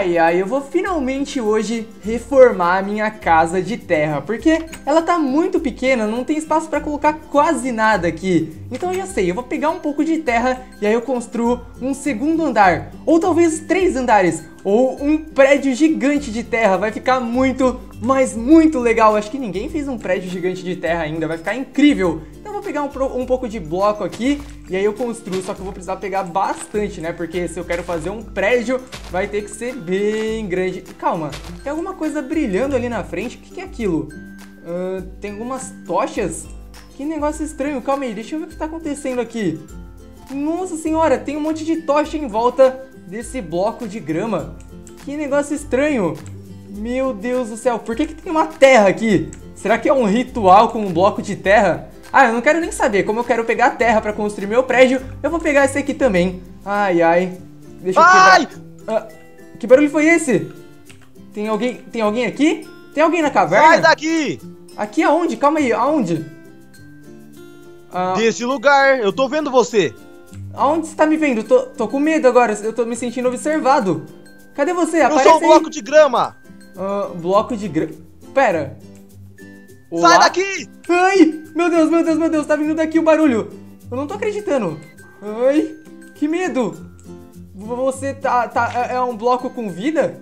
Ai, ai, eu vou finalmente hoje reformar a minha casa de terra, porque ela tá muito pequena, não tem espaço pra colocar quase nada aqui. Então eu já sei, eu vou pegar um pouco de terra e aí eu construo um segundo andar, ou talvez 3 andares, ou um prédio gigante de terra. Vai ficar muito, mas muito legal. Acho que ninguém fez um prédio gigante de terra ainda, vai ficar incrível. Então eu vou pegar um pouco de bloco aqui e aí eu construo, só que eu vou precisar pegar bastante, né? Porque se eu quero fazer um prédio, vai ter que ser bem grande. Calma, tem alguma coisa brilhando ali na frente? O que é aquilo? Tem algumas tochas? Que negócio estranho, calma aí, deixa eu ver o que tá acontecendo aqui. Nossa senhora, tem um monte de tocha em volta desse bloco de grama. Que negócio estranho. Meu Deus do céu, por que tem uma terra aqui? Será que é um ritual com um bloco de terra? Ah, eu não quero nem saber. Como eu quero pegar terra pra construir meu prédio, eu vou pegar esse aqui também. Ai, ai. Deixa eu quebrar. Que barulho foi esse? Tem alguém aqui? Tem alguém na caverna? Sai daqui! Aqui aonde? Calma aí, aonde? Desse lugar, eu tô vendo você. Aonde você tá me vendo? Tô com medo agora, eu tô me sentindo observado. Cadê você? Aparece aí. Eu sou um bloco de grama. Bloco de grama... Pera. Olá? Sai daqui! Ai, meu Deus, meu Deus, meu Deus, tá vindo daqui o barulho. Eu não tô acreditando. Ai, que medo. Você é um bloco com vida?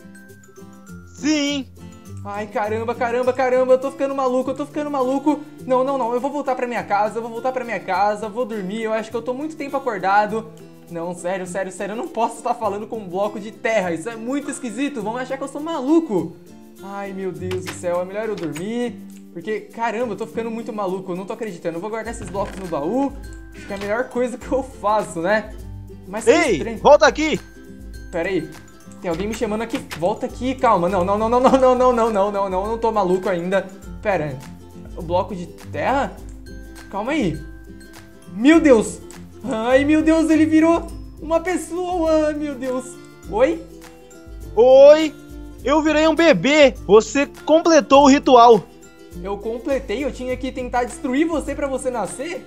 Sim. Ai, caramba, caramba, caramba, eu tô ficando maluco, Não, não, não, eu vou voltar pra minha casa, vou dormir, eu acho que eu tô muito tempo acordado. Não, sério, sério, sério, eu não posso estar falando com um bloco de terra, isso é muito esquisito, vão achar que eu sou maluco. Ai, meu Deus do céu, é melhor eu dormir, porque, caramba, eu tô ficando muito maluco, eu não tô acreditando. Eu vou guardar esses blocos no baú, acho que é a melhor coisa que eu faço, né? Mas ei, estranho. Volta aqui! Pera aí. Tem alguém me chamando aqui. Volta aqui, calma. Não, não, não, não, não, não, não, não, não, não, não, não tô maluco ainda. Pera, o bloco de terra? Calma aí. Meu Deus! Ai, meu Deus, ele virou uma pessoa! Ai, meu Deus! Oi? Oi! Eu virei um bebê! Você completou o ritual! Eu completei? Eu tinha que tentar destruir você pra você nascer?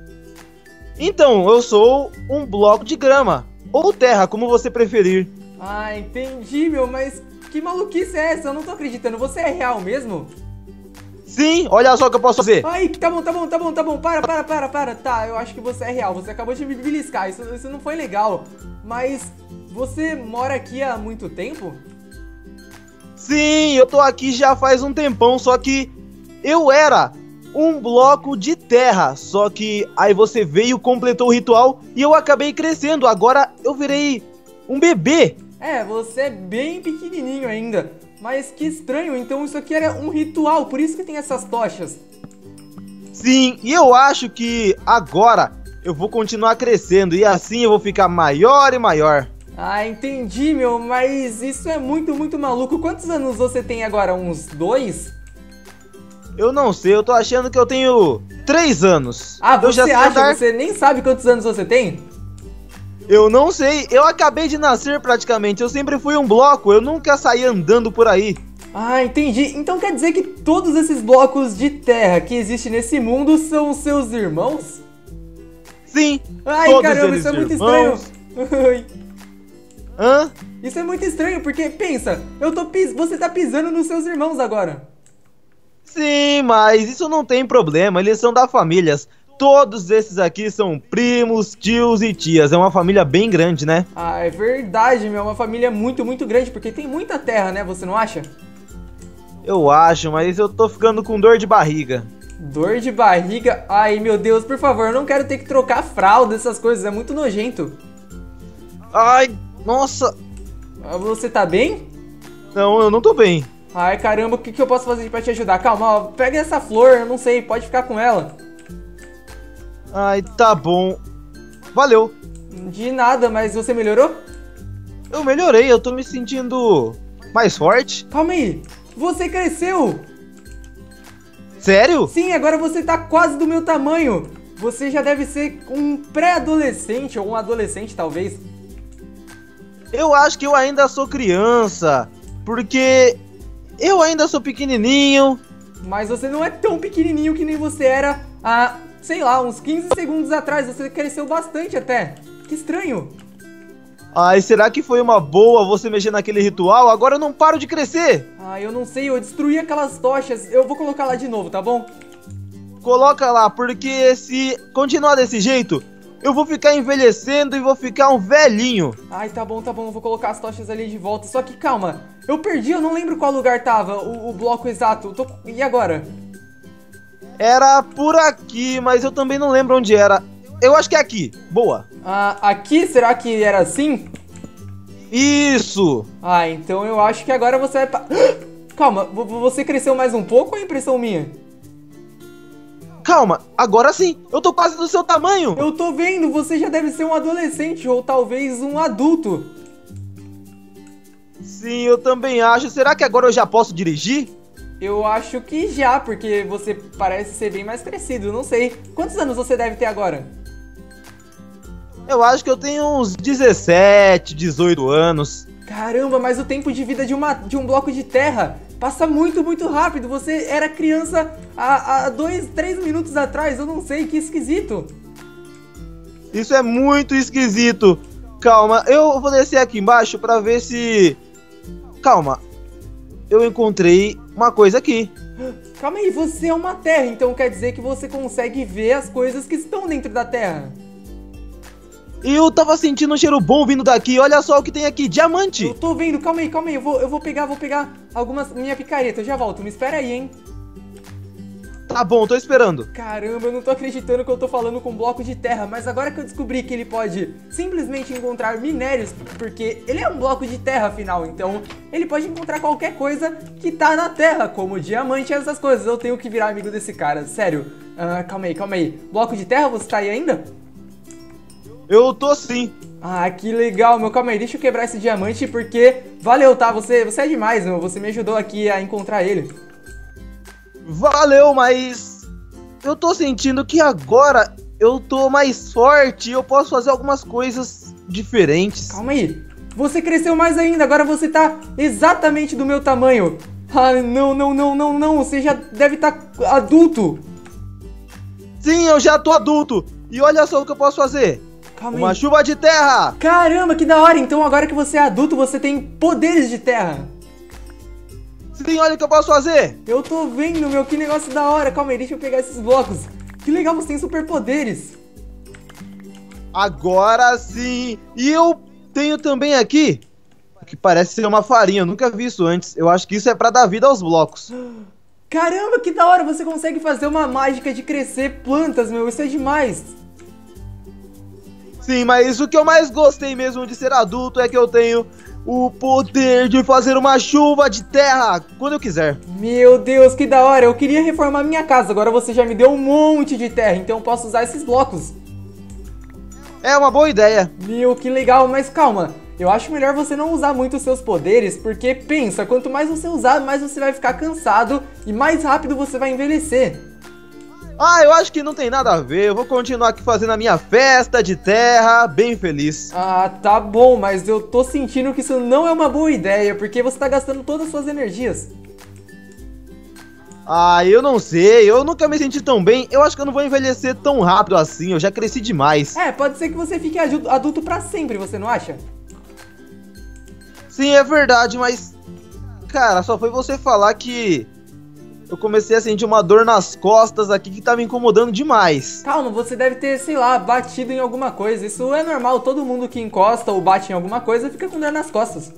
Então, eu sou um bloco de grama. Ou terra, como você preferir. Ah, entendi, meu, mas que maluquice é essa? Eu não tô acreditando, você é real mesmo? Sim, olha só o que eu posso fazer. Ai, tá bom, para. Tá, eu acho que você é real, você acabou de me beliscar, isso não foi legal. Mas você mora aqui há muito tempo? Sim, eu tô aqui já faz um tempão, só que eu era um bloco de terra. Só que aí você veio, completou o ritual e eu acabei crescendo, agora eu virei um bebê. É, você é bem pequenininho ainda. Mas que estranho, então isso aqui era um ritual, por isso que tem essas tochas. Sim, e eu acho que agora eu vou continuar crescendo e assim eu vou ficar maior e maior. Ah, entendi, meu, mas isso é muito, muito maluco. Quantos anos você tem agora? Uns 2? Eu não sei, eu tô achando que eu tenho 3 anos. Ah, você acha? Você nem sabe quantos anos você tem? Eu não sei, eu acabei de nascer praticamente, eu sempre fui um bloco, eu nunca saí andando por aí. Ah, entendi. Então quer dizer que todos esses blocos de terra que existem nesse mundo são seus irmãos? Sim, ai, todos caramba, eles isso é muito irmãos. Estranho. Hã? Isso é muito estranho, porque, pensa, você tá pisando nos seus irmãos agora. Sim, mas isso não tem problema, eles são da família. Todos esses aqui são primos, tios e tias. É uma família bem grande, né? Ah, é verdade, meu. É uma família muito, muito grande, porque tem muita terra, né? Você não acha? Eu acho, mas eu tô ficando com dor de barriga. Dor de barriga? Ai, meu Deus, por favor, eu não quero ter que trocar fralda, essas coisas. É muito nojento. Ai, nossa. Você tá bem? Não, eu não tô bem. Ai, caramba, o que eu posso fazer pra te ajudar? Calma, ó, pega essa flor, eu não sei, pode ficar com ela. Ai, tá bom. Valeu. De nada, mas você melhorou? Eu melhorei, eu tô me sentindo mais forte. Calma aí, você cresceu! Sério? Sim, agora você tá quase do meu tamanho. Você já deve ser um pré-adolescente, ou um adolescente, talvez. Eu acho que eu ainda sou criança, porque eu ainda sou pequenininho. Mas você não é tão pequenininho que nem você era há, sei lá, uns 15 segundos atrás. Você cresceu bastante até. Que estranho. Ai, será que foi uma boa você mexer naquele ritual? Agora eu não paro de crescer. Ah, eu não sei, eu destruí aquelas tochas. Eu vou colocar lá de novo, tá bom? Coloca lá, porque se continuar desse jeito, eu vou ficar envelhecendo e vou ficar um velhinho. Ai, tá bom, eu vou colocar as tochas ali de volta. Só que calma, eu perdi, eu não lembro qual lugar tava, o bloco exato. E agora? Era por aqui, mas eu também não lembro onde era. Eu acho que é aqui. Boa. Ah, aqui? Será que era assim? Isso. Ah, então eu acho que agora você vai... Calma, você cresceu mais um pouco ou é impressão minha? Calma, agora sim. Eu tô quase do seu tamanho. Eu tô vendo, você já deve ser um adolescente ou talvez um adulto. Sim, eu também acho. Será que agora eu já posso dirigir? Eu acho que já, porque você parece ser bem mais crescido, não sei. Quantos anos você deve ter agora? Eu acho que eu tenho uns 17, 18 anos. Caramba, mas o tempo de vida de um bloco de terra passa muito, muito rápido. Você era criança há 2, 3 minutos atrás, eu não sei, que esquisito. Isso é muito esquisito. Calma, eu vou descer aqui embaixo pra ver se... Calma, eu encontrei uma coisa aqui. Calma aí, você é uma terra, então quer dizer que você consegue ver as coisas que estão dentro da terra. E eu tava sentindo um cheiro bom vindo daqui. Olha só o que tem aqui, diamante. Eu tô vendo, calma aí, eu vou pegar minha picareta, eu já volto, me espera aí, hein. Tá bom, tô esperando. Caramba, eu não tô acreditando que eu tô falando com um bloco de terra, mas agora que eu descobri que ele pode simplesmente encontrar minérios, porque ele é um bloco de terra, afinal, então ele pode encontrar qualquer coisa que tá na terra, como diamante e essas coisas. Eu tenho que virar amigo desse cara, sério. Calma aí. Bloco de terra, você tá aí ainda? Eu tô sim. Ah, que legal, meu. Calma aí, deixa eu quebrar esse diamante, porque valeu, tá? Você é demais, meu. Você me ajudou aqui a encontrar ele. Valeu, mas eu tô sentindo que agora eu tô mais forte e eu posso fazer algumas coisas diferentes. Calma aí. Você cresceu mais ainda, agora você tá exatamente do meu tamanho. Ah, não. Você já deve estar adulto. Sim, eu já tô adulto. E olha só o que eu posso fazer. Calma Uma aí. chuva de terra. Caramba, que da hora. Então agora que você é adulto, você tem poderes de terra. Sim, olha o que eu posso fazer. Eu tô vendo, meu, que negócio da hora. Calma aí, deixa eu pegar esses blocos. Que legal, você tem superpoderes. Agora sim. E eu tenho também aqui, que parece ser uma farinha. Eu nunca vi isso antes. Eu acho que isso é pra dar vida aos blocos. Caramba, que da hora. Você consegue fazer uma mágica de crescer plantas, meu. Isso é demais. Sim, mas o que eu mais gostei mesmo de ser adulto é que eu tenho o poder de fazer uma chuva de terra quando eu quiser. Meu Deus, que da hora. Eu queria reformar minha casa. Agora você já me deu um monte de terra, então eu posso usar esses blocos. É uma boa ideia. Meu, que legal. Mas calma. Eu acho melhor você não usar muito os seus poderes, porque pensa, quanto mais você usar, mais você vai ficar cansado e mais rápido você vai envelhecer. Ah, eu acho que não tem nada a ver. Eu vou continuar aqui fazendo a minha festa de terra, bem feliz. Ah, tá bom, mas eu tô sentindo que isso não é uma boa ideia, porque você tá gastando todas as suas energias. Ah, eu não sei. Eu nunca me senti tão bem. Eu acho que eu não vou envelhecer tão rápido assim. Eu já cresci demais. É, pode ser que você fique adulto pra sempre, você não acha? Sim, é verdade, mas... Cara, só foi você falar que... Eu comecei a sentir uma dor nas costas aqui que tá me incomodando demais. Calma, você deve ter, sei lá, batido em alguma coisa. Isso é normal, todo mundo que encosta ou bate em alguma coisa fica com dor nas costas.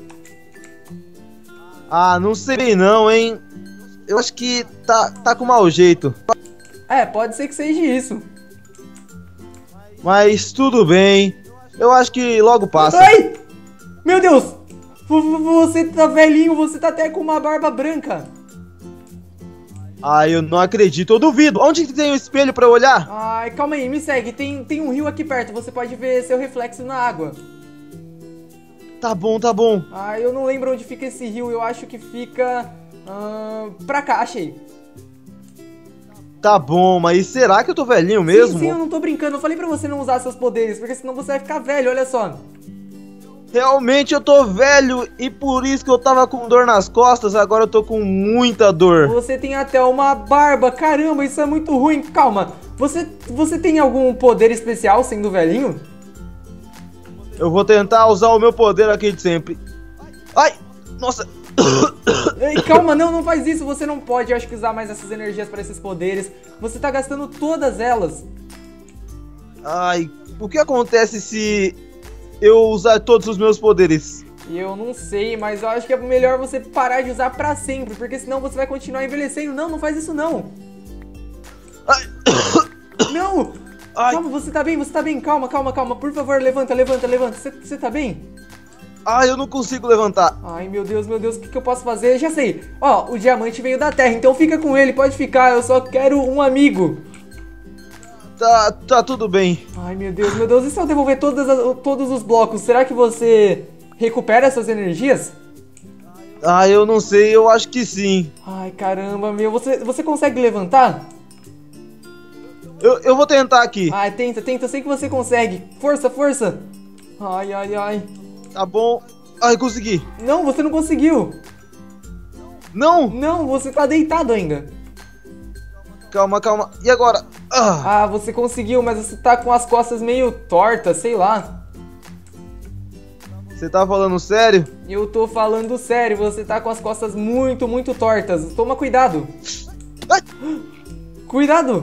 Ah, não sei não, hein. Eu acho que tá com mau jeito. É, pode ser que seja isso. Mas tudo bem. Eu acho que logo passa. Ai! Meu Deus! Você tá velhinho, você tá até com uma barba branca. Ah, eu não acredito, eu duvido. Onde que tem um espelho pra eu olhar? Ai, calma aí, me segue. Tem um rio aqui perto, você pode ver seu reflexo na água. Tá bom, tá bom. Ai, eu não lembro onde fica esse rio, eu acho que fica... pra cá, achei. Tá bom, mas será que eu tô velhinho mesmo? Sim, eu não tô brincando. Eu falei pra você não usar seus poderes, porque senão você vai ficar velho, olha só. Realmente eu tô velho e por isso que eu tava com dor nas costas, agora eu tô com muita dor. Você tem até uma barba, caramba, isso é muito ruim. Calma, você tem algum poder especial sendo velhinho? Eu vou tentar usar o meu poder aqui de sempre. Ai, nossa. Ei, calma, não faz isso, você não pode, eu acho que usar mais essas energias para esses poderes. Você tá gastando todas elas. Ai, o que acontece se eu usar todos os meus poderes? Eu não sei, mas eu acho que é melhor você parar de usar pra sempre, porque senão você vai continuar envelhecendo. Não faz isso não. Ai. Não! Ai. Calma, você tá bem, calma. Por favor, levanta. Você tá bem? Ai, eu não consigo levantar. Ai, meu Deus, o que eu posso fazer? Já sei. Ó, o diamante veio da terra, então fica com ele, pode ficar, eu só quero um amigo. Tá tudo bem. Ai, meu Deus, e se eu devolver todos os blocos, será que você recupera essas energias? Ah, eu não sei, eu acho que sim. Ai, caramba, você consegue levantar? Eu vou tentar aqui. Ai, tenta, eu sei que você consegue. Força. Ai. Tá bom. Ai, consegui. Não, você não conseguiu. Não? Não, você tá deitado ainda. Calma. E agora? Ah, você conseguiu, mas você tá com as costas meio tortas, sei lá. Você tá falando sério? Eu tô falando sério, você tá com as costas muito tortas. Toma cuidado. Ai. Cuidado.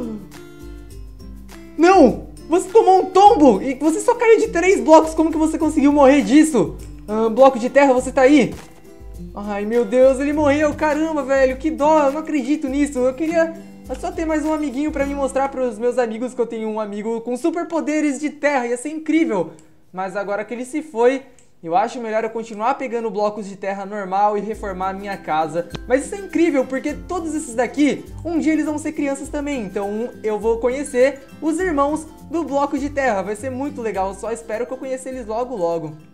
Não! Você tomou um tombo e você só caiu de 3 blocos. Como que você conseguiu morrer disso? Bloco de terra, você tá aí? Ai, meu Deus, ele morreu. Caramba, velho, que dó. Eu não acredito nisso. Eu queria só ter mais um amiguinho pra me mostrar pros meus amigos que eu tenho um amigo com superpoderes de terra. Ia ser incrível. Mas agora que ele se foi, eu acho melhor eu continuar pegando blocos de terra normal e reformar a minha casa. Mas isso é incrível, porque todos esses daqui, um dia eles vão ser crianças também. Então eu vou conhecer os irmãos do bloco de terra. Vai ser muito legal, eu só espero que eu conheça eles logo.